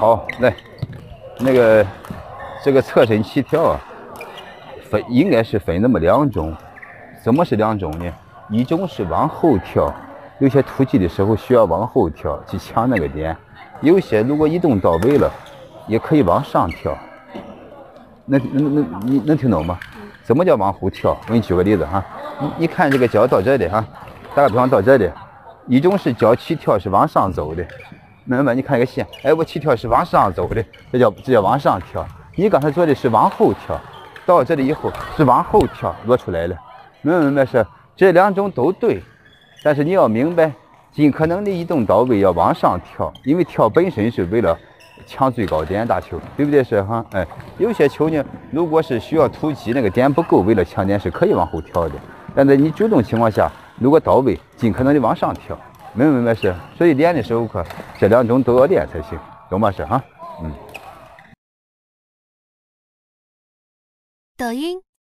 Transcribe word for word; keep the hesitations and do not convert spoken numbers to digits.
好，来，那个这个侧身起跳啊，分应该是分那么两种。什么是两种呢？一种是往后跳，有些突击的时候需要往后跳去抢那个点；有些如果移动到位了，也可以往上跳。能能能，你能听懂吗？什么叫往后跳？我给你举个例子哈，你你看这个脚到这里哈，打个比方到这里，一种是脚起跳是往上走的，明白吗？你看一个线，哎，我起跳是往上走的，这叫这叫往上跳。你刚才做的是往后跳，到这里以后是往后跳落出来了，明白明白是这两种都对，但是你要明白，尽可能的移动到位要往上跳，因为跳本身是为了抢最高点打球，对不对？是哈，哎，有些球呢，如果是需要突击，那个点不够，为了抢点是可以往后跳的。但在你主动情况下，如果到位，尽可能的往上跳，明白明白是？所以练的时候可这两种都要练才行，懂吗？是哈，嗯。 抖音。